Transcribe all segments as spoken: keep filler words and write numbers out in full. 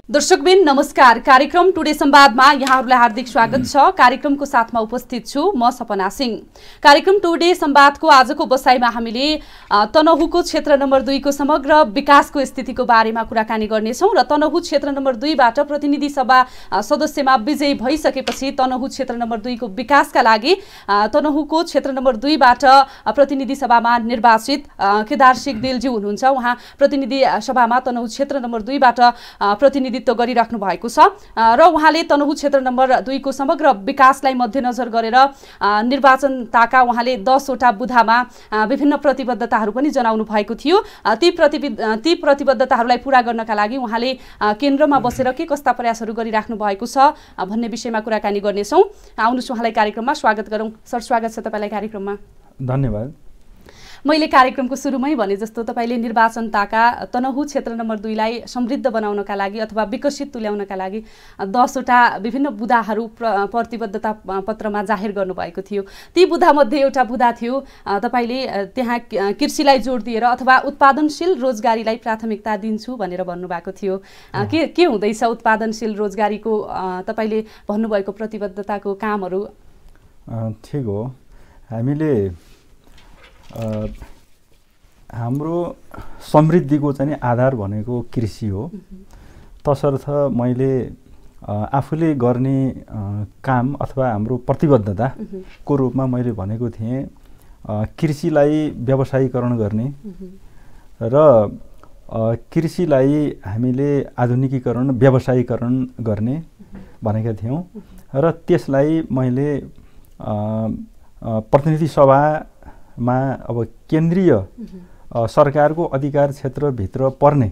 दर्शकबिन नमस्कार। कार्यक्रम टुडे संवादमा यहाँहरूलाई हार्दिक स्वागत छ। कार्यक्रमको साथमा उपस्थित छु म सपना सिंह। कार्यक्रम टुडे संवादको आजको बसाइमा हामीले तनहुँको क्षेत्र नम्बर दुई को समग्र विकासको स्थितिको बारेमा कुराकानी गर्नेछौँ र तनहुँ क्षेत्र नम्बर दुईबाट प्रतिनिधि सभा सदस्यमा विजयी भइसकेपछि तनहुँ क्षेत्र नम्बर दुई को विकासका लागि तनहुँको क्षेत्र नम्बर दुईबाट प्रतिनिधि सभामा निर्वाचित केदार सिगदेलज्यू हुनुहुन्छ। उहाँ प्रतिनिधि सभामा तनहुँ क्षेत्र नम्बर दुईबाट प्रतिनिधि गरिराख्नु भएको छ र उहाँले तनहुँ क्षेत्र नम्बर दुई को समग्र विकासलाई मध्यनजर गरेर निर्वाचनताका उहाँले दसवटा बुदामा विभिन्न प्रतिबद्धताहरू पनि जनाउनु भएको थियो। ती ती प्रतिबद्धताहरूलाई पूरा गर्नका लागि उहाँले केन्द्रमा बसेर के कस्ता प्रयासहरू गरिराख्नु भएको छ भन्ने विषयमा कुराकानी गर्नेछौँ। आउनुहोस् उहाँलाई कार्यक्रममा स्वागत गरौँ। सर, स्वागत छ तपाईँलाई कार्यक्रममा। धन्यवाद। मैले कार्यक्रमको सुरुमै भने जस्तो तपाईँले निर्वाचनताका तनहुँ क्षेत्र नम्बर दुईलाई समृद्ध बनाउनका लागि अथवा विकसित तुल्याउनका लागि दसवटा विभिन्न बुदाहरू प्रतिबद्धता पत्रमा जाहेर गर्नुभएको थियो। ती बुदामध्ये एउटा बुदा थियो तपाईँले त्यहाँ कृषिलाई जोड दिएर अथवा उत्पादनशील रोजगारीलाई प्राथमिकता दिन्छु भनेर भन्नुभएको थियो। के के हुँदैछ उत्पादनशील रोजगारीको तपाईँले भन्नुभएको प्रतिबद्धताको कामहरू? ठिक हो। हामीले हाम्रो समृद्धिको चाहिँ आधार भनेको कृषि हो। तसर्थ मैले आफूले गर्ने काम अथवा हाम्रो प्रतिबद्धताको रूपमा मैले भनेको थिएँ कृषिलाई व्यवसायीकरण गर्ने र कृषिलाई हामीले आधुनिकीकरण व्यवसायीकरण गर्ने भनेका थियौँ र त्यसलाई मैले प्रतिनिधि सभा मा अब केन्द्रीय सरकारको अधिकार क्षेत्रभित्र पर्ने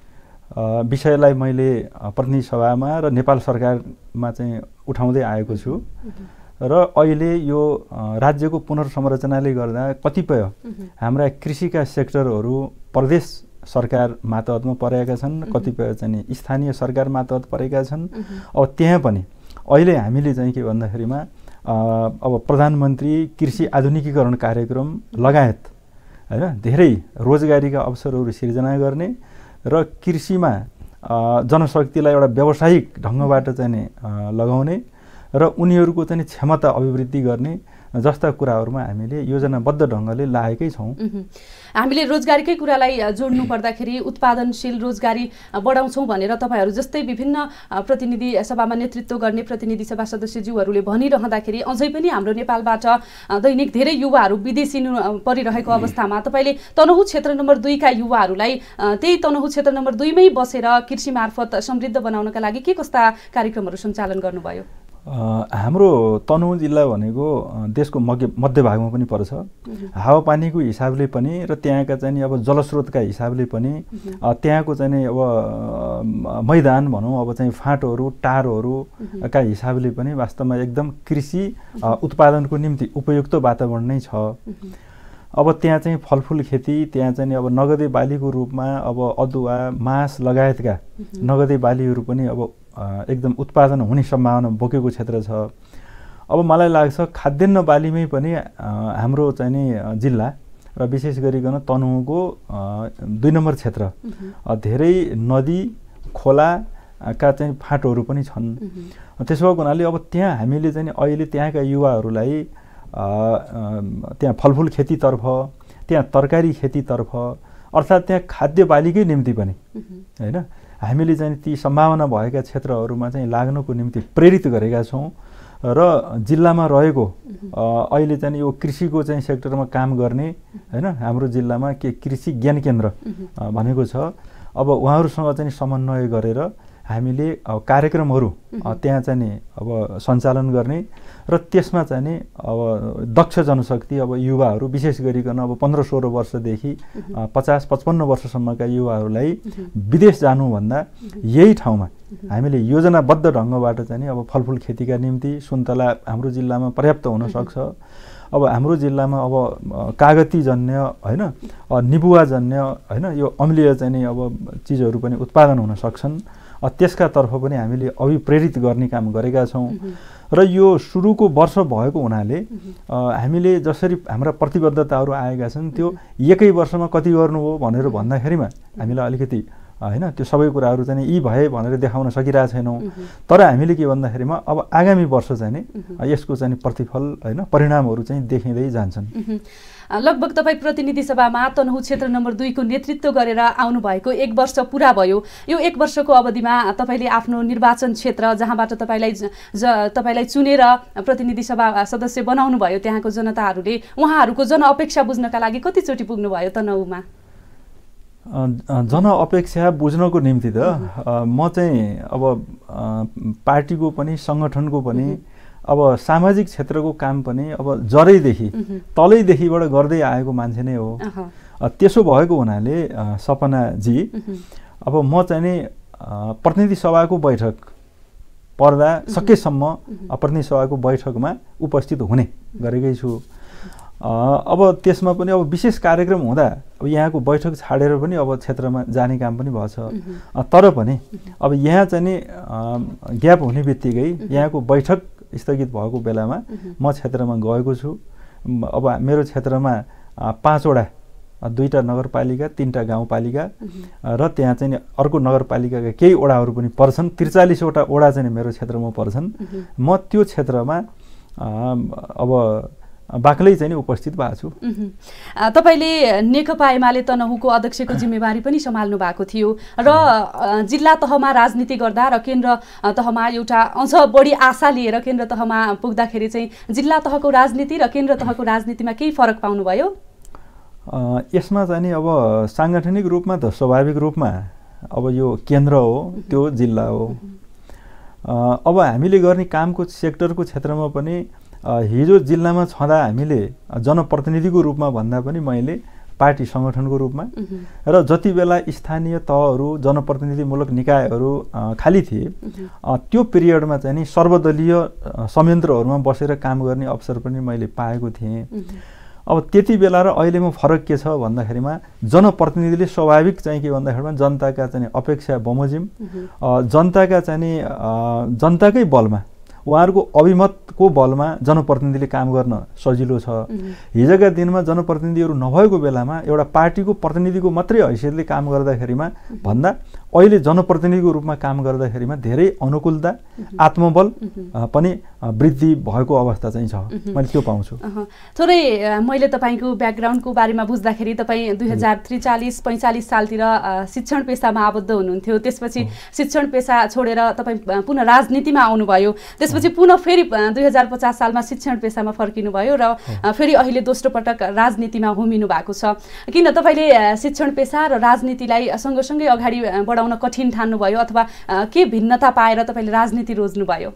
विषयलाई मैले प्रतिनिधि सभामा र नेपाल सरकारमा चाहिँ उठाउँदै आएको छु र अहिले यो राज्यको पुनर्संरचनाले गर्दा कतिपय हाम्रा कृषिका सेक्टरहरू प्रदेश सरकार मातहतमा परेका छन्, कतिपय चाहिँ स्थानीय सरकार मातहत परेका छन्। अब त्यहाँ पनि अहिले हामीले चाहिँ के भन्दाखेरिमा अब प्रधानमन्त्री कृषि आधुनिकीकरण कार्यक्रम लगायत हैन धेरै रोजगारीका अवसरहरू सिर्जना गर्ने र कृषिमा जनशक्तिलाई एउटा व्यावसायिक ढङ्गबाट चाहिँ लगाउने र उनीहरूको चाहिँ क्षमता अभिवृद्धि गर्ने जस्ता कुराहरूमा हामीले योजनाबद्ध ढङ्गले लागेकै छौँ। हामीले रोजगारीकै कुरालाई जोड्नु पर्दाखेरि उत्पादनशील रोजगारी बढाउँछौँ भनेर तपाईँहरू जस्तै विभिन्न प्रतिनिधि सभामा नेतृत्व गर्ने प्रतिनिधि सभा सदस्यज्यूहरूले भनिरहँदाखेरि अझै पनि हाम्रो नेपालबाट दैनिक धेरै युवाहरू विदेशिनु परिरहेको अवस्थामा तपाईँले तनहुँ क्षेत्र नम्बर दुईका युवाहरूलाई त्यही तनहुँ क्षेत्र नम्बर दुईमै बसेर कृषि मार्फत समृद्ध बनाउनका लागि के कस्ता कार्यक्रमहरू सञ्चालन गर्नुभयो? हाम्रो तनहुँ जिल्ला भनेको देशको मध्य मध्यभागमा पनि पर्छ। हावापानीको हिसाबले पनि र त्यहाँका चाहिँ अब जलस्रोतका हिसाबले पनि त्यहाँको चाहिँ अब मैदान भनौँ अब चाहिँ फाँटहरू टारहरूका हिसाबले पनि वास्तवमा एकदम कृषि उत्पादनको निम्ति उपयुक्त वातावरण नै छ। अब त्यहाँ चाहिँ फलफुल खेती, त्यहाँ चाहिँ अब नगदे बालीको रूपमा अब अदुवा मास लगायतका नगदे बालीहरू पनि अब एकदम उत्पादन हुने सम्भावना बोकेको क्षेत्र छ। अब मलाई लाग्छ खाद्यान्न बालीमै पनि हाम्रो चाहिँ नि जिल्ला र विशेष गरिकन तनहुँको दुई नम्बर क्षेत्र धेरै नदी खोलाका चाहिँ फाँटहरू पनि छन्। त्यसो भएको हुनाले अब त्यहाँ हामीले चाहिँ अहिले त्यहाँका युवाहरूलाई त्यहाँ फलफुल खेतीतर्फ, त्यहाँ तरकारी खेतीतर्फ अर्थात् त्यहाँ खाद्य बालीकै निम्ति पनि हैन हामीले चाहिँ ती सम्भावना भएका क्षेत्रहरूमा चाहिँ लाग्नको निम्ति प्रेरित गरेका छौँ र जिल्लामा रहेको अहिले चाहिँ यो कृषिको चाहिँ सेक्टरमा काम गर्ने हैन हाम्रो जिल्लामा के कृषि ज्ञान केन्द्र भनेको छ। अब उहाँहरूसँग चाहिँ समन्वय गरेर हामीले कार्यक्रमहरू त्यहाँ चाहिँ अब सञ्चालन गर्ने र त्यसमा चाहिँ अब दक्ष जनशक्ति अब युवाहरू विशेष गरिकन अब पन्ध्र सोह्र वर्षदेखि पचास पचपन्न वर्षसम्मका युवाहरूलाई विदेश जानुभन्दा यही ठाउँमा हामीले योजनाबद्ध ढङ्गबाट चाहिँ अब फलफुल खेतीका निम्ति सुन्तला हाम्रो जिल्लामा पर्याप्त हुन सक्छ। अब हाम्रो जिल्लामा अब कागतीजन्य हैन निबुवाजन्य हैन यो अम्लीय चाहिँ अब चिजहरू पनि उत्पादन हुन सक्छन्। त्यसका तर्फ पनि हामीले अभिप्रेरित गर्ने काम गरेका छौँ र यो सुरुको वर्ष भएको हुनाले हामीले जसरी हाम्रा प्रतिबद्धताहरू आएका छन् त्यो एकै वर्षमा कति गर्नु हो भनेर भन्दाखेरिमा हामीलाई अलिकति होइन त्यो सबै कुराहरू चाहिँ यी भए भनेर देखाउन सकिरहेको छैनौँ। तर हामीले के भन्दाखेरिमा अब आगामी वर्ष चाहिँ नि यसको चाहिँ प्रतिफल होइन परिणामहरू चाहिँ देखिँदै जान्छन्। लगभग तपाईँ प्रतिनिधि सभामा तनहुँ क्षेत्र नम्बर दुईको नेतृत्व गरेर आउनुभएको एक वर्ष पुरा भयो। यो एक वर्षको अवधिमा तपाईँले आफ्नो निर्वाचन क्षेत्र जहाँबाट तपाईँलाई तपाईँलाई चुनेर प्रतिनिधि सभा सदस्य बनाउनु भयो त्यहाँको जनताहरूले उहाँहरूको जनअपेक्षा बुझ्नका लागि कतिचोटि पुग्नुभयो तनहुँमा? जनअपेक्षा बुझ्नको निम्ति त म चाहिँ अब पार्टीको पनि सङ्गठनको पनि अब सामाजिक क्षेत्रको काम पनि अब जरैदेखि तलैदेखिबाट गर्दै आएको मान्छे नै हो। त्यसो भएको हुनाले सपनाजी अब म चाहिँ नि प्रतिनिधि सभाको बैठक पर्दा सकेसम्म प्रतिनिधि सभाको बैठकमा उपस्थित हुने गरेकै छु। अब त्यसमा पनि अब विशेष कार्यक्रम हुँदा अब यहाँको बैठक छाडेर पनि अब क्षेत्रमा जाने काम पनि भएछ। तर पनि अब यहाँ चाहिँ नि ग्याप हुने बित्तिकै यहाँको बैठक स्थगित भएको बेलामा म क्षेत्रमा गएको छु। अब मेरो क्षेत्रमा पाँचवटा दुईवटा नगरपालिका तीनवटा गाउँपालिका र त्यहाँ चाहिँ अर्को नगरपालिकाका केही वडाहरू पनि पर्छन्। त्रिचालिसवटा वडा चाहिँ मेरो क्षेत्रमा पर्छन्। म त्यो क्षेत्रमा अब बाक्लै चाहिँ नि उपस्थित भएको छु। तपाईँले नेकपा एमाले तनहुँको अध्यक्षको जिम्मेवारी पनि सम्हाल्नु भएको थियो र जिल्ला तहमा राजनीति गर्दा र केन्द्र तहमा एउटा अझ बढी आशा लिएर केन्द्र तहमा पुग्दाखेरि चाहिँ जिल्ला तहको राजनीति र केन्द्र तहको राजनीतिमा केही फरक पाउनुभयो? यसमा चाहिँ नि अब साङ्गठनिक रूपमा त स्वाभाविक रूपमा अब यो केन्द्र हो त्यो जिल्ला हो। अब हामीले गर्ने कामको सेक्टरको क्षेत्रमा पनि हिजो जिल्लामा छँदा हामीले जनप्रतिनिधिको रूपमा भन्दा पनि मैले पार्टी सङ्गठनको रूपमा र जति बेला स्थानीय तहहरू जनप्रतिनिधिमूलक निकायहरू खाली थिए त्यो पिरियडमा चाहिँ नि सर्वदलीय संयन्त्रहरूमा बसेर काम गर्ने अवसर पनि मैले पाएको थिएँ। अब त्यति बेला र अहिलेमा फरक के छ भन्दाखेरिमा जनप्रतिनिधिले स्वाभाविक चाहिँ के भन्दाखेरिमा जनताका चाहिँ अपेक्षा बमोजिम जनताका चाहिँ जनताकै बलमा उहाँहरूको अभिमतको बलमा जनप्रतिनिधिले काम गर्न सजिलो छ। हिजोका दिनमा जनप्रतिनिधिहरू नभएको बेलामा एउटा पार्टीको प्रतिनिधिको मात्रै हैसियतले काम गर्दाखेरिमा भन्दा अहिले जनप्रतिनिधिको रूपमा काम गर्दाखेरिमा धेरै अनुकूलता आत्मबल पनि वृद्धि भएको अवस्था चाहिँ छ। मैले त्यो पाउँछु। थोरै मैले तपाईँको ब्याकग्राउन्डको बारेमा बुझ्दाखेरि तपाईँ दुई हजार त्रिचालिस पैँचालिस सालतिर शिक्षण पेसामा आबद्ध हुनुहुन्थ्यो। त्यसपछि शिक्षण पेसा छोडेर तपाईँ पुनः राजनीतिमा आउनुभयो। त्यसपछि पुनः फेरि दुई हजार पचास सालमा शिक्षण पेसामा फर्किनु भयो र फेरि अहिले दोस्रो पटक राजनीतिमा होमिनु भएको छ। किन तपाईँले शिक्षण पेसा र राजनीतिलाई सँगसँगै अगाडि बढाउन कठिन ठान्नुभयो अथवा के भिन्नता पाएर तपाईँले राजनीति रोज्नुभयो?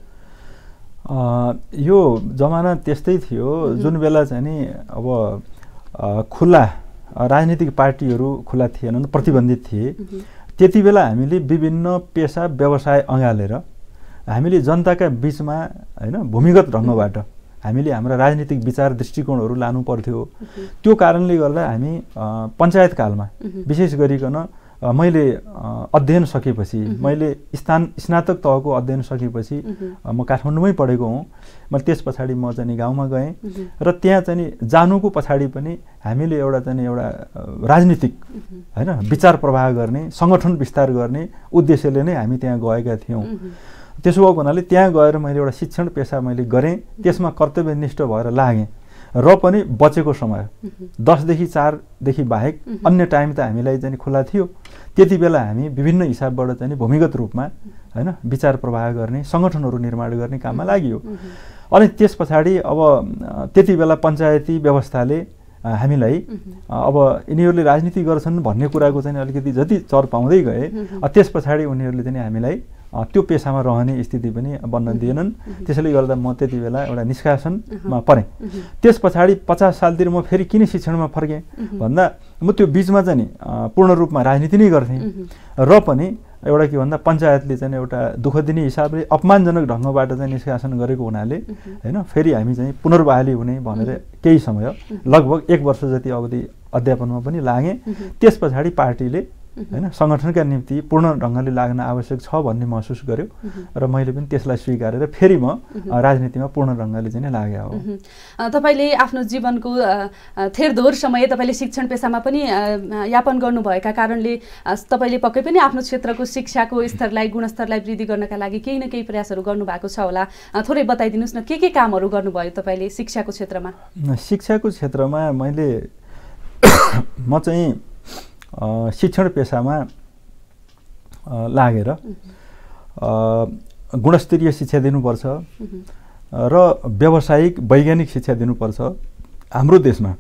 यो जमाना त्यस्तै थियो जुन बेला चाहिँ नि अब खुला राजनीतिक पार्टीहरू खुला थिएनन्, प्रतिबन्धित थिए। त्यति बेला हामीले विभिन्न पेसा व्यवसाय अँगालेर हामीले जनताका बीचमा हैन भूमिगत ढङ्गबाट हामीले हाम्रा राजनीतिक विचार दृष्टिकोणहरू लानु पर्थ्यो। त्यो कारणले गर्दा हामी पञ्चायत कालमा विशेष गरिकन मैले अध्ययन सकेपछि मैले स्थान स्नातक तहको अध्ययन सकेपछि म काठमाडौँमै पढेको हुँ। म त्यस पछाडि म चाहिँ गाउँमा गएँ र त्यहाँ चाहिँ जानुको पछाडि पनि हामीले एउटा चाहिँ एउटा राजनीतिक हैन विचार प्रवाह गर्ने सङ्गठन विस्तार गर्ने उद्देश्यले नै हामी त्यहाँ गएका थियौँ। त्यसो भएको हुनाले त्यहाँ गएर मैले एउटा शिक्षण पेसा मैले गरेँ। त्यसमा कर्तव्यनिष्ठ भएर लागेँ र पनि बचेको समय दसदेखि चारदेखि बाहेक अन्य टाइम त हामीलाई चाहिँ खुला थियो। त्यति बेला हामी विभिन्न हिसाबबाट चाहिँ भूमिगत रूपमा हैन विचार प्रवाह गर्ने सङ्गठनहरू निर्माण गर्ने काममा लागियो। अनि त्यस पछाडि अब त्यति बेला पञ्चायती व्यवस्थाले हामीलाई अब यिनीहरूले राजनीति गर्छन् भन्ने कुराको चाहिँ अलिकति जति चर पाउँदै गए त्यस पछाडि उनीहरूले चाहिँ हामीलाई त्यो पेसामा रहने स्थिति पनि बन्न दिएनन्। त्यसैले गर्दा म त्यति बेला एउटा निष्कासनमा परेँ। त्यस पछाडि पचास सालतिर म फेरि किन शिक्षणमा फर्केँ भन्दा म त्यो बिचमा चाहिँ नि पूर्ण रूपमा राजनीति नै गर्थेँ र पनि एउटा के भन्दा पञ्चायतले चाहिँ एउटा दुःख दिने हिसाबले अपमानजनक ढङ्गबाट चाहिँ निष्कासन गरेको हुनाले हैन फेरि हामी चाहिँ पुनर्बहाली हुने भनेर केही समय लगभग एक वर्ष जति अवधि अध्यापनमा पनि लागेँ। त्यस पछाडि पार्टीले हैन संगठनका निम्ति पूर्ण ढङ्गले लाग्न आवश्यक छ भन्ने महसुस गर्यो र मैले पनि त्यसलाई स्वीकारेर फेरि म राजनीतिमा पूर्ण ढङ्गले चाहिँ लाग्या हो। तपाईले आफ्नो जीवनको थेरथोर समय तपाईले शिक्षण पेशामा पनि यापन गर्नुभएका कारणले तपाईले पक्कै पनि आफ्नो क्षेत्रको शिक्षाको स्तरलाई गुणस्तरलाई वृद्धि गर्नका लागि केही न केही प्रयासहरू गर्नुभएको छ होला। थोरै बताइदिनुस् न के के कामहरू गर्नुभयो तपाईले शिक्षाको क्षेत्रमा? शिक्षाको क्षेत्रमा मैले म चाहिँ शिक्षण पेशामा लागेर गुणस्तरीय शिक्षा दिनुपर्छ र व्यावसायिक वैज्ञानिक शिक्षा दिनुपर्छ। हाम्रो देशमा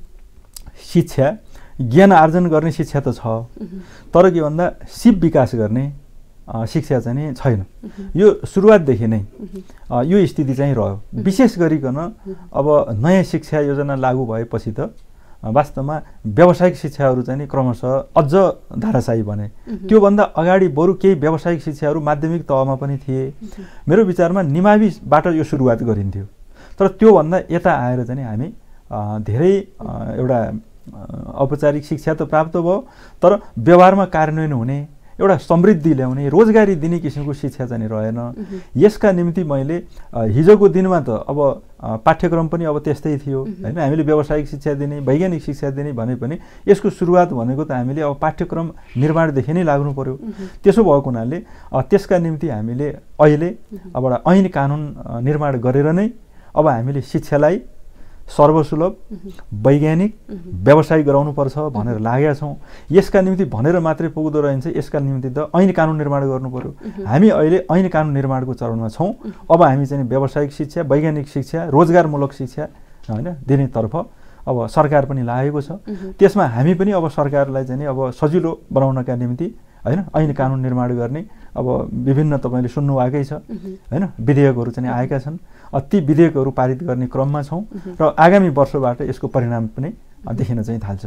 शिक्षा ज्ञान आर्जन गर्ने शिक्षा त छ, तर के भन्दा सिप विकास गर्ने शिक्षा चाहिँ नि छैन। यो सुरुवातदेखि नै यो स्थिति चाहिँ रह्यो। विशेष गरिकन अब नयाँ शिक्षा योजना लागू भएपछि त वास्तवमा व्यावसायिक शिक्षाहरू चाहिँ नि क्रमशः अझ धाराशायी बने। त्योभन्दा अगाडि बरु केही व्यावसायिक शिक्षाहरू माध्यमिक तहमा पनि थिए। मेरो विचारमा निमाविबाट यो सुरुवात गरिन्थ्यो, तर त्योभन्दा यता आएर चाहिँ हामी धेरै एउटा औपचारिक शिक्षा त प्राप्त भयो, तर व्यवहारमा कार्यान्वयन हुने एउटा समृद्धि ल्याउने रोजगारी दिने किसिमको शिक्षा चाहिँ रहेन। यसका निम्ति मैले हिजोको दिनमा त अब पाठ्यक्रम पनि अब त्यस्तै थियो हैन। हामीले व्यावसायिक शिक्षा दिने वैज्ञानिक शिक्षा दिने भने पनि यसको सुरुवात भनेको त हामीले अब पाठ्यक्रम निर्माणदेखि नै लाग्नु पर्यो। त्यसो भएको हुनाले त्यसका निम्ति हामीले अहिले अब ऐन कानुन निर्माण गरेर नै अब हामीले शिक्षालाई सर्वसुलभ वैज्ञानिक व्यवसाय गराउनुपर्छ भनेर लागेका छौँ। यसका निम्ति भनेर मात्रै पुग्दो रहन्छ, यसका निम्ति त ऐन कानुन निर्माण गर्नु पर्यो। हामी अहिले ऐन कानुन निर्माणको चरणमा छौँ। अब हामी चाहिँ व्यावसायिक शिक्षा वैज्ञानिक शिक्षा रोजगारमूलक शिक्षा हैन दिनेतर्फ अब सरकार पनि लागेको छ। त्यसमा हामी पनि अब सरकारलाई चाहिँ अब सजिलो बनाउनका निम्ति हैन ऐन कानुन निर्माण गर्ने अब विभिन्न तपाईले सुन्नुभएकै छ हैन विधेयकहरू चाहिँ आएका छन्। ती विधेयकहरू पारित गर्ने क्रममा छौँ र आगामी वर्षबाट यसको परिणाम पनि देखिन चाहिँ थाल्छ।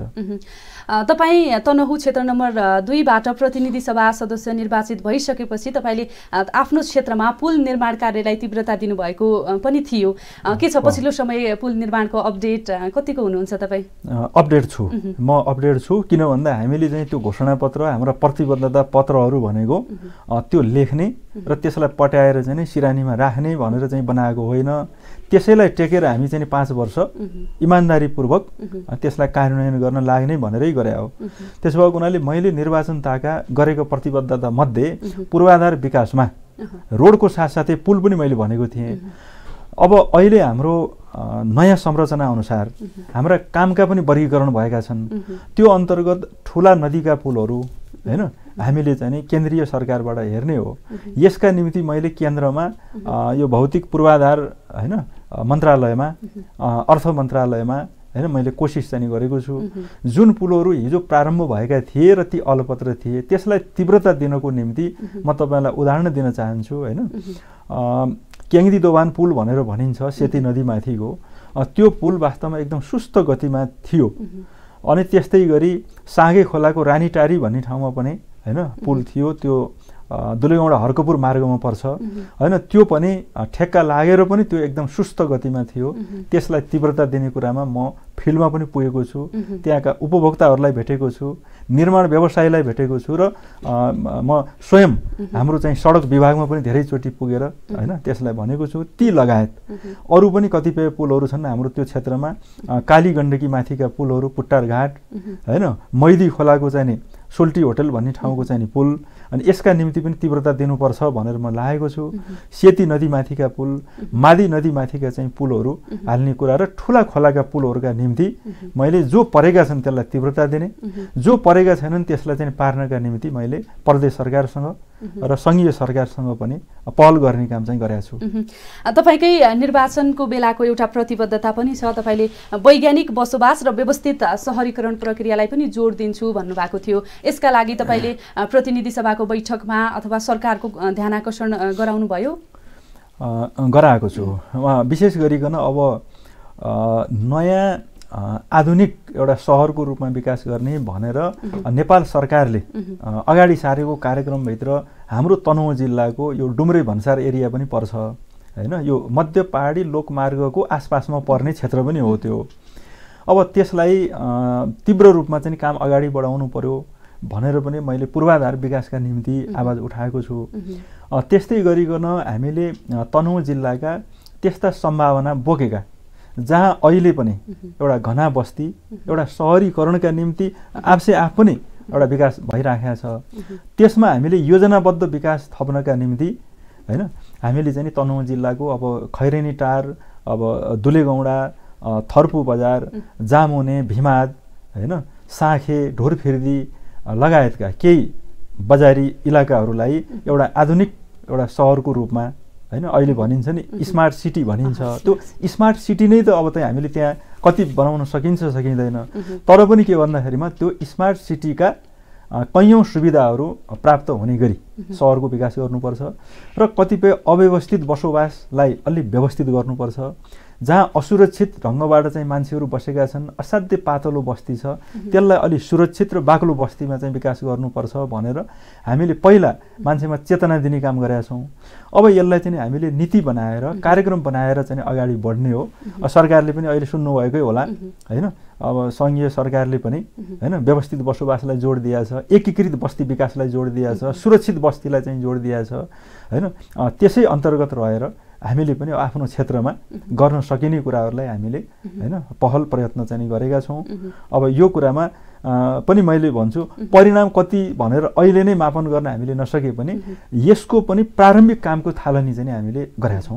तपाईँ तनहुँ क्षेत्र नम्बर दुईबाट प्रतिनिधि सभा सदस्य निर्वाचित भइसकेपछि तपाईँले आफ्नो क्षेत्रमा पुल निर्माण कार्यलाई तीव्रता दिनुभएको पनि थियो। के छ पछिल्लो समय पुल निर्माणको अपडेट कतिको हुनुहुन्छ तपाईँ? अपडेट छु म अपडेट छु किन भन्दा हामीले चाहिँ त्यो घोषणापत्र हाम्रा प्रतिबद्धता पत्रहरू भनेको त्यो लेख्ने र त्यसलाई पट्याएर चाहिँ सिरानीमा राख्ने भनेर चाहिँ बनाएको होइन। त्यसैलाई टेकेर हामी चाहिँ पाँच वर्ष इमान्दारीपूर्वक त्यसलाई कार्यान्वयन गर्न लाग्ने भनेरै गरे हो। त्यसो भएको हुनाले मैले निर्वाचन ताका गरेको प्रतिबद्धता मध्ये पूर्वाधार विकासमा रोडको साथसाथै पुल पनि मैले भनेको थिएँ। अब अहिले हाम्रो नयाँ संरचना अनुसार हाम्रा कामका पनि वर्गीकरण भएका छन्। त्यो अन्तर्गत ठुला नदीका पुलहरू हैन हामीले चाहिँ केन्द्रीय सरकारबाट हेर्ने हो। यसका निम्ति मैले केन्द्रमा यो भौतिक पूर्वाधार हैन मन्त्रालयमा अर्थ मन्त्रालयमा हैन मैले कोसिस चाहिँ गरेको छु। जुन पुलहरू हिजो प्रारम्भ भएका थिए र ती अलपत्र थिए त्यसलाई तीव्रता दिनको निम्ति म तपाईलाई उदाहरण दिन चाहन्छु हैन। क्याङ्दी दोभान पुल भनेर भनिन्छ सेती नदीमाथिको त्यो पुल वास्तवमा एकदम सुस्त गतिमा थियो। अनि त्यस्तै गरी साँगे खोलाको रानीटारी भन्ने ठाउँमा पनि हैन पुल थियो। त्यो दुलेगौंडा हर्कपुर मार्गमा पर्छ हैन। त्यो पनि ठेक्का लागेर पनि त्यो एकदम सुस्त गतिमा थियो। त्यसलाई तीव्रता दिने कुरामा म फिल्डमा पनि पुगेको छु, त्यहाँका उपभोक्ताहरूलाई भेटेको छु, निर्माण व्यवसायलाई भेटेको छु र म स्वयं हाम्रो चाहिँ सडक विभागमा पनि धेरैचोटि पुगेर हैन त्यसलाई भनेको छु। ती लगायत अरू पनि कतिपय पुलहरू छन् हाम्रो त्यो क्षेत्रमा। काली गण्डकी माथिका पुलहरू पुट्टार घाट हैन मैदी खोलाको चाहिँ नि सोल्टी होटल भन्ने ठाउँको चाहिँ नि पुल अनि यसका निम्ति पनि तीव्रता दिनुपर्छ भनेर म लागेको छु। सेती नदीमाथिका पुल मादी नदीमाथिका चाहिँ पुलहरू हाल्ने कुरा र ठुला खोलाका पुलहरूका निम्ति मैले जो परेका छन् त्यसलाई तीव्रता दिने, जो परेका छैनन् त्यसलाई चाहिँ पार्नका निम्ति मैले प्रदेश सरकारसँग र सङ्घीय सरकारसँग पनि पहल गर्ने काम चाहिँ गरेको छु। तपाईकै निर्वाचनको बेलाको एउटा प्रतिबद्धता पनि छ, तपाईले वैज्ञानिक बसोबास र व्यवस्थित सहरीकरण प्रक्रियालाई पनि जोड दिन्छु भन्नुभएको थियो। यसका लागि तपाईले प्रतिनिधि सभाको बैठकमा अथवा सरकारको ध्यानाकर्षण गराउनु भयो? गराएको छु। विशेष गरिकन अब नयाँ आधुनिक एउटा सहरको रूपमा विकास गर्ने भनेर नेपाल सरकारले अगाडि सारेको कार्यक्रमभित्र हाम्रो तनहुँ जिल्लाको यो डुम्रे भन्सार एरिया पनि पर्छ हैन। यो मध्य पहाडी लोकमार्गको आसपासमा पर्ने क्षेत्र पनि हो त्यो। अब त्यसलाई तीव्र रूपमा चाहिँ काम अगाडि बढाउनु पर्यो। भनेर पनि मैले पूर्वाधार विकासका निम्ति आवाज उठाएको छु। त्यस्तै गरिकन हामीले तनहुँ जिल्लाका त्यस्ता सम्भावना बोकेका जहाँ अहिले पनि एउटा घना बस्ती एउटा सहरीकरणका निम्ति आफसे आफ पनि एउटा विकास भइराखेको छ, त्यसमा हामीले योजनाबद्ध विकास थप्नका निम्ति हैन हामीले चाहिँ तनहुँ जिल्लाको अब खैरेनी टार, अब दुलेगौडा, थर्पु बजार, जामुने, भिमाद हैन साँखे, ढोरफिर्दी लगायतका केही बजारी इलाकाहरूलाई एउटा आधुनिक एउटा सहरको रूपमा हैन अहिले भनिन्छ नि स्मार्ट सिटी भनिन्छ। त्यो स्मार्ट सिटी नै त अब चाहिँ हामीले त्यहाँ कति बनाउन सकिन्छ सकिँदैन, तर पनि के भन्दाखेरिमा त्यो स्मार्ट सिटीका कैयौँ सुविधाहरू प्राप्त हुने गरी सहरको विकास गर्नुपर्छ र कतिपय अव्यवस्थित बसोबासलाई अलि व्यवस्थित गर्नुपर्छ। जहाँ असुरक्षित ढङ्गबाट चाहिँ मान्छेहरू बसेका छन्, असाध्य पातलो बस्ती छ, त्यसलाई अलि सुरक्षित र बाक्लो बस्तीमा चाहिँ विकास गर्नुपर्छ भनेर हामीले पहिला मान्छेमा चेतना दिने काम गरेका छौँ। अब यसलाई चाहिँ हामीले नीति बनाएर कार्यक्रम बनाएर चाहिँ अगाडि बढ्ने हो। सरकारले पनि अहिले सुन्नुभएकै होला हैन, अब सङ्घीय सरकारले पनि हैन व्यवस्थित बसोबासलाई जोड दिएको छ, एकीकृत बस्ती विकासलाई जोड दिएको छ, सुरक्षित बस्तीलाई चाहिँ जोड दिएको छ हैन। त्यसै अन्तर्गत रहेर हामीले पनि आफ्नो क्षेत्रमा गर्न सकिने कुराहरूलाई हामीले हैन पहल प्रयत्न चाहिँ गरेका छौँ। अब यो कुरामा पनि मैले भन्छु परिणाम कति भनेर अहिले नै मापन गर्न हामीले नसके पनि यसको पनि प्रारम्भिक कामको थालनी चाहिँ हामीले गरेका छौँ।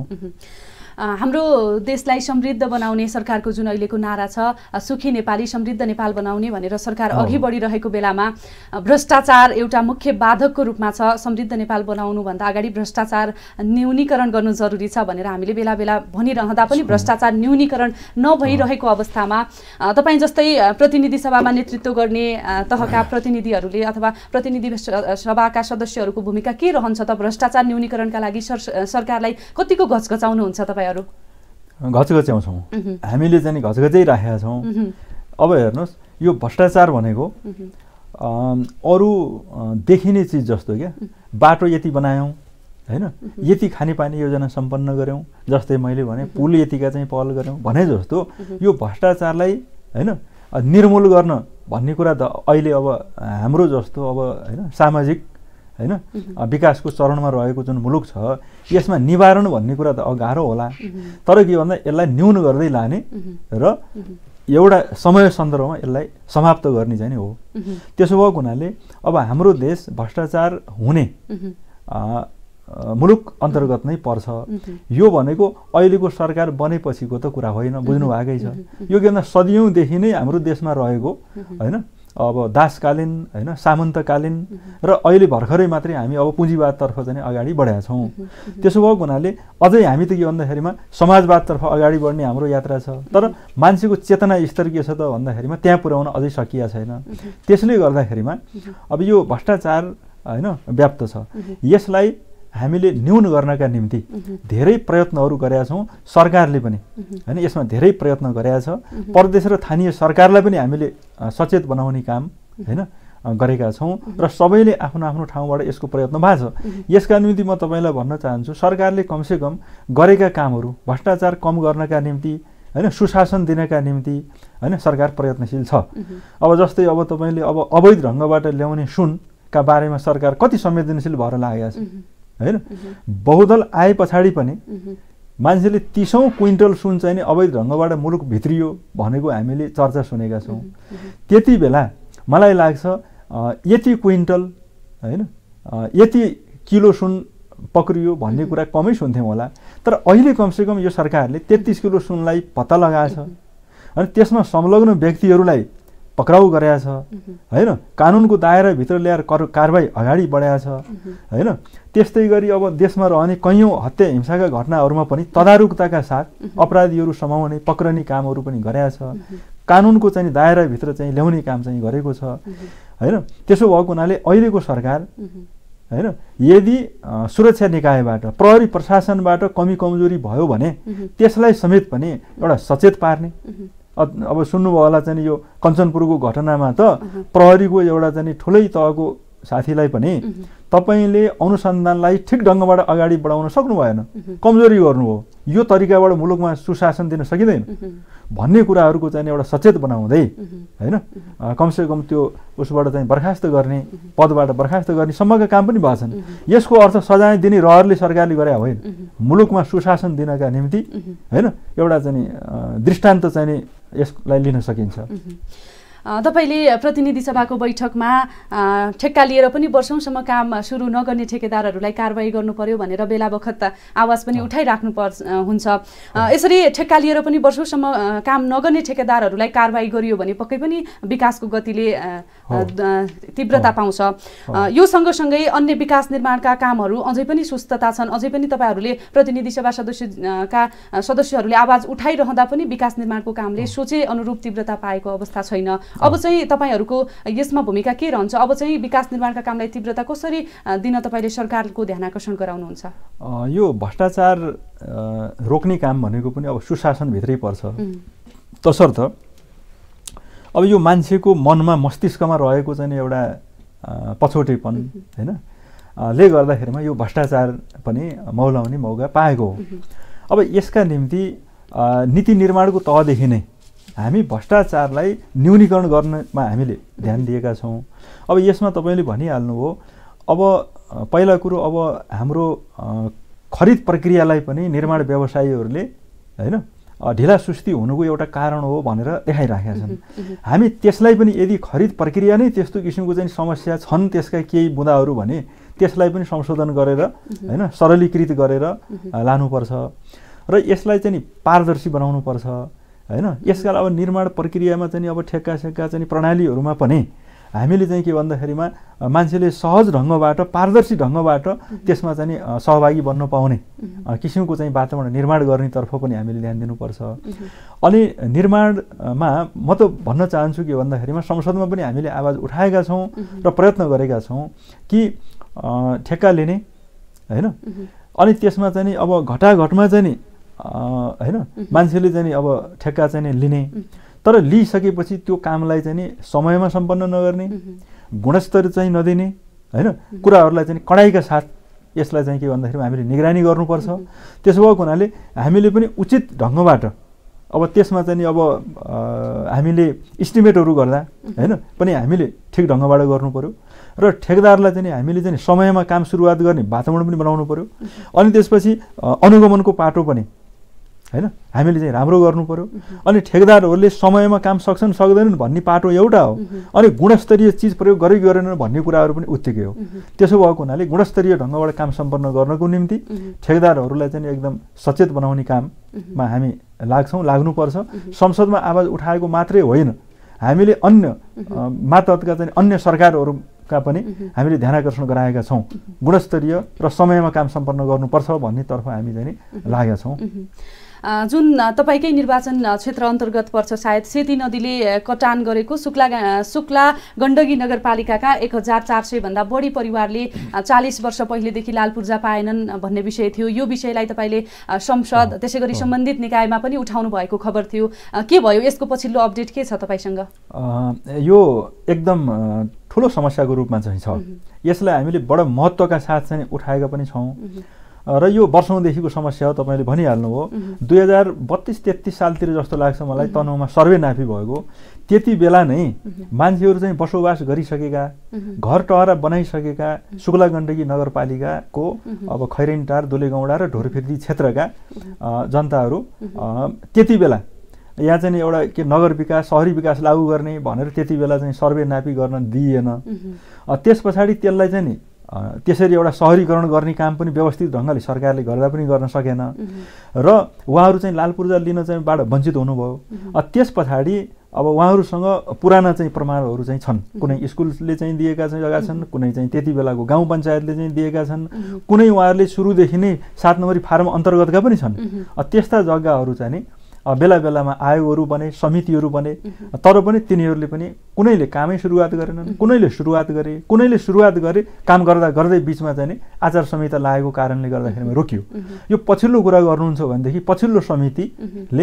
हाम्रो देशलाई समृद्ध बनाउने सरकारको जुन अहिलेको नारा छ सुखी नेपाली समृद्ध नेपाल बनाउने भनेर सरकार अघि बढिरहेको बेलामा भ्रष्टाचार एउटा मुख्य बाधकको रूपमा छ। समृद्ध नेपाल बनाउनुभन्दा अगाडि भ्रष्टाचार न्यूनीकरण गर्नु जरुरी छ भनेर हामीले बेला बेला भनिरहँदा पनि भ्रष्टाचार न्यूनीकरण नभइरहेको अवस्थामा तपाईँ जस्तै प्रतिनिधि सभामा नेतृत्व गर्ने तहका प्रतिनिधिहरूले अथवा प्रतिनिधि सभाका सदस्यहरूको भूमिका के रहन्छ त भ्रष्टाचार न्यूनीकरणका लागि सरकारलाई कतिको घचघचाउनुहुन्छ तपाईँ? घचघच्याउँछौँ, हामीले चाहिँ घचघचाइराखेका छौँ। अब हेर्नुहोस् यो भ्रष्टाचार भनेको अरू देखिने चिज जस्तो क्या, बाटो यति बनायौँ हैन, यति खानेपानी योजना सम्पन्न गऱ्यौँ, जस्तै मैले भने पुल यतिका चाहिँ पहल गऱ्यौँ भने जस्तो यो भ्रष्टाचारलाई हैन निर्मूल गर्न भन्ने कुरा त अहिले अब हाम्रो जस्तो अब हैन सामाजिक हैन विकासको चरणमा रहेको जुन मुलुक छ यसमा निवारण भन्ने कुरा त गाह्रो होला, तर के भन्दा यसलाई न्यून गर्दै लाने र एउटा समय सन्दर्भमा यसलाई समाप्त गर्ने चाहिँ हो। त्यसो भएको हुनाले अब हाम्रो देश भ्रष्टाचार हुने मुलुक अन्तर्गत नै पर्छ। यो भनेको अहिलेको सरकार बनेपछिको त कुरा होइन, बुझ्नु भएकै छ। यो के भन्दा सदियौँदेखि नै हाम्रो देशमा रहेको हैन अब दासकालीन हैन सामन्तकालीन र अहिले भर्खरै मात्रै हामी अब पुँजीवादतर्फ चाहिँ अगाडि बढेका छौँ। त्यसो भएको हुनाले अझै हामी त के भन्दाखेरिमा समाजवादतर्फ अगाडि बढ्ने हाम्रो यात्रा छ, तर मान्छेको चेतना स्तर के छ त भन्दाखेरिमा त्यहाँ पुर्याउन अझै सकिया छैन। त्यसले गर्दाखेरिमा अब यो भ्रष्टाचार हैन व्याप्त छ, यसलाई हामीले न्यून गर्नका निम्ति धेरै प्रयत्नहरू गरेका छौँ। सरकारले पनि हैन यसमा धेरै प्रयत्न गरेका छ। प्रदेश र स्थानीय सरकारलाई पनि हामीले सचेत बनाउने काम हैन गरेका छौँ र सबैले आफ्नो आफ्नो ठाउँबाट यसको प्रयत्न भएको छ। यसका निम्ति म तपाईँलाई भन्न चाहन्छु सरकारले कमसेकम गरेका कामहरू भ्रष्टाचार कम गर्नका निम्ति हैन सुशासन दिनका निम्ति हैन सरकार प्रयत्नशील छ। अब जस्तै अब तपाईँले अब अवैध ढङ्गबाट ल्याउने सुनका बारेमा सरकार कति संवेदनशील भएर लागेको छ हैन। बहुदल आए पछाडि पनि मान्छेले तीसौँ क्विन्टल सुन चाहिँ अवैध ढङ्गबाट मुलुक भित्रियो भनेको हामीले चर्चा सुनेका छौँ। त्यति बेला मलाई लाग्छ यति क्विन्टल हैन यति किलो सुन पक्रियो भन्ने कुरा कमै सुन्थ्यौँ होला, तर अहिले कमसेकम यो सरकारले तेत्तिस किलो सुनलाई पत्ता लगाएछ अनि त्यसमा संलग्न व्यक्तिहरूलाई पक्राउ गरेका छ हैन, कानुनको दायराभित्र ल्याएर कारबाही अगाडि बढाएको छ हैन। त्यस्तै गरी अब देशमा रहने कैयौँ हत्या हिंसाका घटनाहरूमा पनि तदारुकताका साथ अपराधीहरू समाउने पक्रने कामहरू पनि गरेका छ, कानुनको चाहिँ दायराभित्र चाहिँ ल्याउने काम चाहिँ गरेको छ हैन। त्यसो भएको हुनाले अहिलेको सरकार हैन यदि सुरक्षा निकायबाट प्रहरी प्रशासनबाट कमी कमजोरी भयो भने त्यसलाई समेत पनि एउटा सचेत पार्ने। अब सुन्नुभयो होला चाहिँ यो कञ्चनपुरको घटनामा त प्रहरीको एउटा चाहिँ ठुलै तहको साथीलाई पनि तपाईँले अनुसन्धानलाई ठिक ढङ्गबाट अगाडि बढाउन सक्नु भएन, कमजोरी गर्नु हो, यो तरिकाबाट मुलुकमा सुशासन दिन सकिँदैन भन्ने कुराहरूको चाहिँ एउटा सचेत बनाउँदै होइन कमसेकम त्यो उसबाट चाहिँ बर्खास्त गर्ने, पदबाट बर्खास्त गर्ने सम्मका काम पनि भएछन्। यसको अर्थ सजाय दिने रहरले सरकारले गरे होइन, मुलुकमा सुशासन दिनका निम्ति होइन एउटा चाहिँ दृष्टान्त चाहिँ यसलाई लिन सकिन्छ। तपाईले प्रतिनिधि सभाको बैठकमा ठेक्का लिएर पनि वर्षौंसम्म काम सुरु नगर्ने ठेकेदारहरूलाई कारबाही गर्नु पर्यो भनेर बेला बखत आवाज पनि उठाइराख्नु पर्छ हुन्छ। यसरी ठेक्का लिएर पनि वर्षौंसम्म काम नगर्ने ठेकेदारहरूलाई कारबाही गरियो भने पक्कै पनि विकासको गतिले तीव्रता पाउँछ। यो सँगसँगै अन्य विकास निर्माणका कामहरू अझै पनि सुस्तता छन्, अझै पनि तपाईहरूले प्रतिनिधि सभा सदस्यका सदस्यहरूले आवाज उठाइरहँदा पनि विकास निर्माणको कामले सोचे अनुरूप तीव्रता पाएको अवस्था छैन। अब चाहिँ तपाईहरूको यसमा भूमिका के रहन्छ? अब चाहिँ विकास निर्माणका कामलाई तीव्रता कसरी दिन तपाईले सरकारको ध्यान आकर्षण गराउनुहुन्छ? यो भ्रष्टाचार रोक्ने काम भनेको पनि अब सुशासनभित्रै पर्छ। तसर्थ अब यो मान्छेको मनमा मस्तिष्कमा रहेको चाहिँ एउटा पछौटेपन होइन ले गर्दाखेरिमा यो भ्रष्टाचार पनि मौलाउने मौका पाएको हो। अब यसका निम्ति नीति निर्माणको तहदेखि नै हामी भ्रष्टाचारलाई न्यूनीकरण गर्नमा हामीले ध्यान दिएका छौँ। अब यसमा तपाईँले भनिहाल्नुभयो, अब पहिला कुरो अब हाम्रो खरिद प्रक्रियालाई पनि निर्माण व्यवसायीहरूले होइन ढिला सुस्ती हुनुको एउटा कारण हो भनेर देखाइराखेका छन्। हामी त्यसलाई पनि यदि खरिद प्रक्रिया नै त्यस्तो किसिमको चाहिँ समस्या छन्, त्यसका केही बुँदाहरू भने त्यसलाई पनि संशोधन गरेर होइन सरलीकृत गरेर लानुपर्छ र यसलाई चाहिँ पारदर्शी बनाउनुपर्छ होइन। यसका अलावा निर्माण प्रक्रियामा चाहिँ अब ठेक्का सेक्का चाहिँ प्रणालीहरूमा पनि हामीले चाहिँ के भन्दाखेरिमा मान्छेले सहज ढङ्गबाट पारदर्शी ढङ्गबाट त्यसमा चाहिँ सहभागी बन्न पाउने किसिमको चाहिँ वातावरण निर्माण गर्नेतर्फ पनि हामीले ध्यान दिनुपर्छ। अनि निर्माणमा म त भन्न चाहन्छु के भन्दाखेरिमा संसदमा पनि हामीले आवाज उठाएका छौँ र प्रयत्न गरेका छौँ कि ठेक्का लिने होइन अनि त्यसमा चाहिँ अब घटाघटमा चाहिँ होइन मान्छेले चाहिँ अब ठेक्का चाहिँ लिने, तर लिइसकेपछि त्यो कामलाई चाहिँ समयमा सम्पन्न नगर्ने, गुणस्तर चाहिँ नदिने होइन कुराहरूलाई चाहिँ कडाइका साथ यसलाई चाहिँ के भन्दाखेरि हामीले निगरानी गर्नुपर्छ। त्यसो भएको हुनाले हामीले पनि उचित ढङ्गबाट अब त्यसमा चाहिँ अब हामीले इस्टिमेटहरू गर्दा होइन पनि हामीले ठिक ढङ्गबाट गर्नु पर्यो र ठेकेदारलाई चाहिँ हामीले चाहिँ समयमा काम सुरुवात गर्ने वातावरण पनि बनाउनु पर्यो। अनि त्यसपछि अनुगमनको पाटो पनि होइन हामीले चाहिँ राम्रो गर्नु पर्यो। अनि ठेकेदारहरूले समयमा काम सक्छन् सक्दैनन् भन्ने पाटो एउटा हो, अनि गुणस्तरीय चिज प्रयोग गरे गरेनन् भन्ने कुराहरू पनि उत्तिकै हो। त्यसो भएको हुनाले गुणस्तरीय ढङ्गबाट काम सम्पन्न गर्नको निम्ति ठेकेदारहरूलाई चाहिँ एकदम सचेत बनाउने काममा हामी लाग्छौँ, लाग्नुपर्छ। संसदमा आवाज उठाएको मात्रै होइन, हामीले अन्य मातहतका चाहिँ अन्य सरकारहरूका पनि हामीले ध्यान आकर्षण गराएका छौँ। गुणस्तरीय र समयमा काम सम्पन्न गर्नुपर्छ भन्नेतर्फ हामी चाहिँ लागेका छौँ। जुन तपाईकै निर्वाचन क्षेत्र अन्तर्गत पर्छ सायद सेती नदीले कटान गरेको सुक्ला सुक्ला गण्डकी नगरपालिकाका एक हजार चार सय भन्दा बढी परिवारले चालिस वर्ष पहिलेदेखि लाल पूर्जा पाएनन् भन्ने विषय थियो। यो विषयलाई तपाईँले संसद त्यसै गरी सम्बन्धित निकायमा पनि उठाउनु भएको खबर थियो, के भयो? यसको पछिल्लो अपडेट के छ तपाईँसँग? यो एकदम ठुलो समस्याको रूपमा चाहिँ छ। यसलाई हामीले बडो महत्त्वका साथ चाहिँ उठाएका पनि छौँ र यो वर्षौँदेखिको समस्या हो। तपाईँले भनिहाल्नुभयो दुई हजार बत्तिस तेत्तिस सालतिर जस्तो लाग्छ मलाई तनहुँमा सर्वे नाफी भएको, त्यति बेला नै मान्छेहरू चाहिँ बसोबास गरिसकेका घर टहरा बनाइसकेका सुक्ला गण्डकी नगरपालिकाको अब खैरेनीटार दुलेगौँडा र ढोरफिर्दी क्षेत्रका जनताहरू त्यति बेला यहाँ चाहिँ एउटा के नगर विकास सहरी विकास लागू गर्ने भनेर त्यति बेला चाहिँ सर्वे नापी गर्न दिइएन। त्यस पछाडि त्यसलाई चाहिँ नि त्यसरी एउटा सहरीकरण गर्ने काम पनि व्यवस्थित ढङ्गले सरकारले गर्दा पनि गर्न सकेन र उहाँहरू चाहिँ लाल पूर्जा लिन चाहिँ बाट वञ्चित हुनुभयो। त्यस पछाडि अब उहाँहरूसँग पुराना चाहिँ प्रमाणहरू चाहिँ छन्, कुनै स्कुलले चाहिँ दिएका चाहिँ जग्गा छन्, कुनै चाहिँ त्यति बेलाको गाउँ पञ्चायतले चाहिँ दिएका छन्, कुनै उहाँहरूले सुरुदेखि नै सात नम्बरी फार्म अन्तर्गतका पनि छन्। त्यस्ता जग्गाहरू चाहिँ नि बेला बेलामा आयोगहरू बने, समितिहरू बने, तर पनि तिनीहरूले पनि कुनैले कामै सुरुवात गरेनन्, कुनैले सुरुवात गरे कुनैले सुरुवात गरे काम गर्दा गर्दै बिचमा चाहिँ नि आचार संहिता लागेको कारणले गर्दाखेरि रोकियो। यो पछिल्लो कुरा गर्नुहुन्छ भनेदेखि पछिल्लो समितिले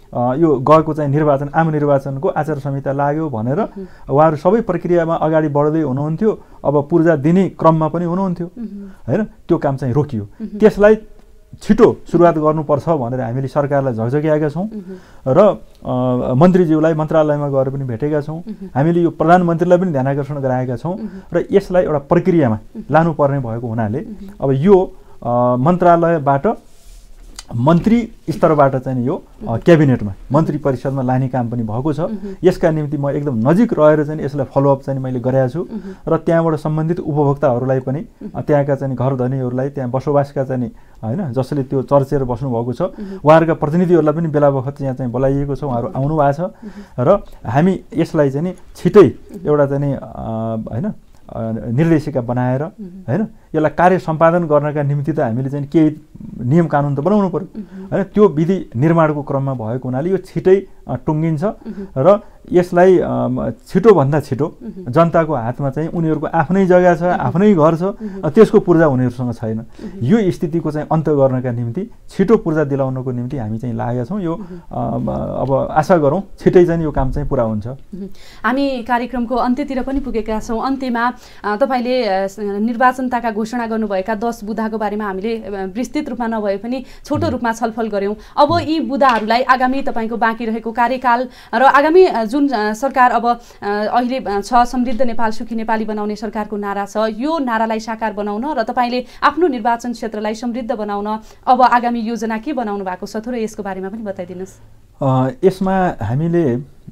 यो गएको चाहिँ निर्वाचन आम निर्वाचनको आचार संहिता लाग्यो भनेर उहाँहरू सबै प्रक्रियामा अगाडि बढ्दै हुनुहुन्थ्यो। अब पूर्जा दिने क्रममा पनि हुनुहुन्थ्यो होइन, त्यो काम चाहिँ रोकियो। त्यसलाई छिटो सुरुवात गर्नुपर्छ भनेर हामीले सरकारलाई झकझक्याएका छौँ र मन्त्रीज्यूलाई मन्त्रालयमा गएर पनि भेटेका छौँ। हामीले यो प्रधानमन्त्रीलाई पनि ध्यान आकर्षण गराएका छौँ र यसलाई एउटा प्रक्रियामा लानुपर्ने भएको हुनाले अब यो मन्त्रालयबाट मन्त्री स्तरबाट चाहिँ यो क्याबिनेटमा मन्त्री परिषदमा लाने काम पनि भएको छ। यसका निम्ति म एकदम नजिक रहेर चाहिँ यसलाई फलोअप चाहिँ मैले गरेको छु र त्यहाँबाट सम्बन्धित उपभोक्ताहरूलाई पनि त्यहाँका चाहिँ घर धनीहरूलाई त्यहाँ बसोबासका चाहिँ होइन जसले त्यो चर्चेर बस्नुभएको छ उहाँहरूका प्रतिनिधिहरूलाई पनि बेला बखत यहाँ चाहिँ बोलाइएको छ, उहाँहरू आउनु भएको छ र हामी यसलाई चाहिँ छिटै एउटा चाहिँ होइन निर्देशिका बनाएर होइन यसलाई कार्य सम्पादन गर्नका निम्ति त हामीले चाहिँ केही नियम कानुन त बनाउनु पर्यो होइन। त्यो विधि निर्माणको क्रममा भएको हुनाले यो छिटै टुङ्गिन्छ र यसलाई छिटोभन्दा छिटो जनताको हातमा चाहिँ उनीहरूको आफ्नै जग्गा छ, आफ्नै घर छ, त्यसको पूर्जा उनीहरूसँग छैन। यो स्थितिको चाहिँ अन्त्य गर्नका निम्ति छिटो पूर्जा दिलाउनको निम्ति हामी चाहिँ लागेका छौँ। यो अब आशा गरौँ छिटै चाहिँ यो काम चाहिँ पुरा हुन्छ। हामी कार्यक्रमको अन्त्यतिर पनि पुगेका छौँ। अन्त्यमा तपाईँले निर्वाचनताका घोषणा गर्नुभएका दस बुँदाको बारेमा हामीले विस्तृत रूपमा नभए पनि छोटो रूपमा छलफल गऱ्यौँ। अब यी बुँदाहरूलाई आगामी तपाईँको बाँकी रहेको कार्यकाल र आगामी जुन सरकार अब अहिले छ समृद्ध नेपाल सुखी नेपाली बनाउने सरकारको नारा छ, यो नारालाई साकार बनाउन र तपाईँले आफ्नो निर्वाचन क्षेत्रलाई समृद्ध बनाउन अब आगामी योजना के बनाउनु भएको छ, थोरै यसको बारेमा पनि बताइदिनुहोस्। यसमा हामीले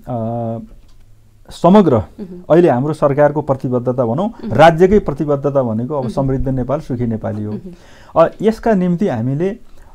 समग्र अहिले हाम्रो सरकारको प्रतिबद्धता भनौँ राज्यकै प्रतिबद्धता भनेको अब समृद्ध नेपाल सुखी नेपाली हो। यसका निम्ति हामीले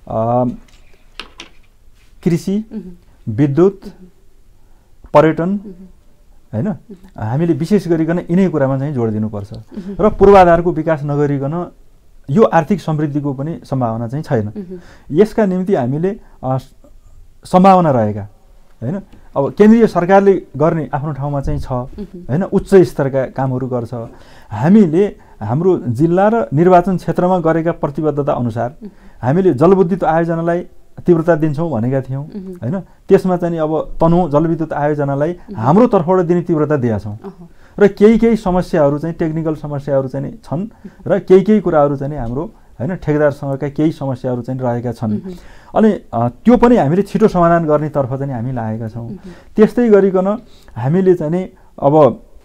कृषि, विद्युत, पर्यटन होइन हामीले विशेष गरिकन यिनै कुरामा चाहिँ जोड दिनुपर्छ र पूर्वाधारको विकास नगरिकन यो आर्थिक समृद्धिको पनि सम्भावना चाहिँ छैन। यसका निम्ति हामीले सम्भावना रहेका होइन अब केन्द्रीय सरकारले गर्ने आफ्नो ठाउँमा चाहिँ छ होइन, उच्च स्तरका कामहरू गर्छ। हामीले हाम्रो जिल्ला र निर्वाचन क्षेत्रमा गरेका प्रतिबद्धता अनुसार हामीले जलविद्युत आयोजनालाई तीव्रता दिन्छौँ भनेका थियौँ होइन। त्यसमा चाहिँ अब तनहुँ जलविद्युत आयोजनालाई हाम्रो तर्फबाट दिने तीव्रता दिएका छौँ र केही केही समस्याहरू चाहिँ टेक्निकल समस्याहरू चाहिँ छन् र केही केही कुराहरू चाहिँ हाम्रो होइन ठेकेदारसँगका केही समस्याहरू चाहिँ रहेका छन्। अनि त्यो पनि हामीले छिटो समाधान गर्नेतर्फ चाहिँ हामी लागेका छौँ। त्यस्तै गरिकन हामीले चाहिँ अब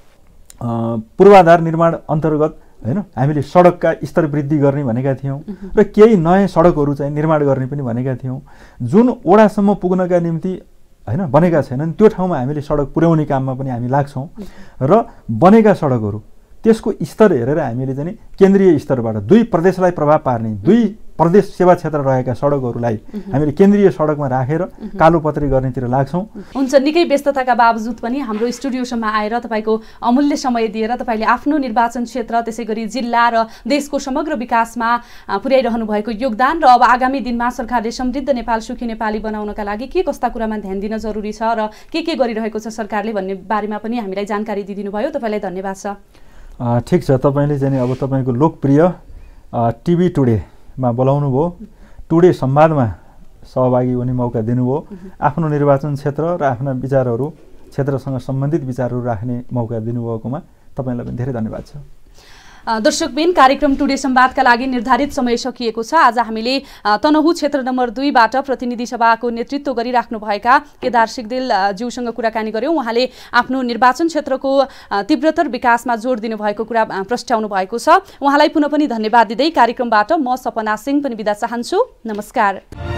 पूर्वाधार निर्माण अन्तर्गत होइन हामीले सडकका स्तर वृद्धि गर्ने भनेका थियौँ र केही नयाँ सडकहरू चाहिँ निर्माण गर्ने पनि भनेका थियौँ। जुन ओडासम्म पुग्नका निम्ति होइन बनेका छैनन् त्यो ठाउँमा हामीले सडक पुर्याउने काममा पनि हामी लाग्छौँ र बनेका सडकहरू त्यसको स्तर हेरेर हामीले चाहिँ केन्द्रीय स्तरबाट दुई प्रदेशलाई प्रभाव पार्ने दुई प्रदेश सेवा क्षेत्र रहेका सडकहरूलाई हामीले केन्द्रीय सडकमा राखेर कालोपत्री गर्नेतिर लाग्छौँ। हुन्छ, निकै व्यस्तताका बावजुद पनि हाम्रो स्टुडियोसम्म आएर तपाईँको अमूल्य समय दिएर तपाईँले आफ्नो निर्वाचन क्षेत्र त्यसै गरी जिल्ला र देशको समग्र विकासमा पुर्याइरहनु भएको योगदान र अब आगामी दिनमा सरकारले समृद्ध नेपाल सुखी नेपाली बनाउनका लागि के कस्ता कुरामा ध्यान दिन जरुरी छ र के के गरिरहेको छ सरकारले भन्ने बारेमा पनि हामीलाई जानकारी दिइदिनु भयो। तपाईँलाई धन्यवाद छ। ठिक छ, तपाईँले चाहिँ अब तपाईँको लोकप्रिय टिभी टुडेमा बोलाउनु भयो, टुडे संवादमा सहभागी हुने मौका दिनुभयो, आफ्नो निर्वाचन क्षेत्र र आफ्ना विचारहरू क्षेत्रसँग सम्बन्धित विचारहरू राख्ने मौका दिनुभएकोमा तपाईँलाई पनि धेरै धन्यवाद छ। दर्शकबिन, कार्यक्रम टुडे संवादका लागि निर्धारित समय सकिएको छ। आज हामीले तनहुँ क्षेत्र नम्बर दुईबाट प्रतिनिधि सभाको नेतृत्व गरिराख्नुभएका केदार सिग्देल ज्यूसँग कुराकानी गऱ्यौँ। उहाँले आफ्नो निर्वाचन क्षेत्रको तीव्रतर विकासमा जोड दिनुभएको कुरा प्रस्ट्याउनु भएको छ। उहाँलाई पुनः पनि धन्यवाद दिँदै कार्यक्रमबाट म सपना सिंह पनि बिदा चाहन्छु। नमस्कार।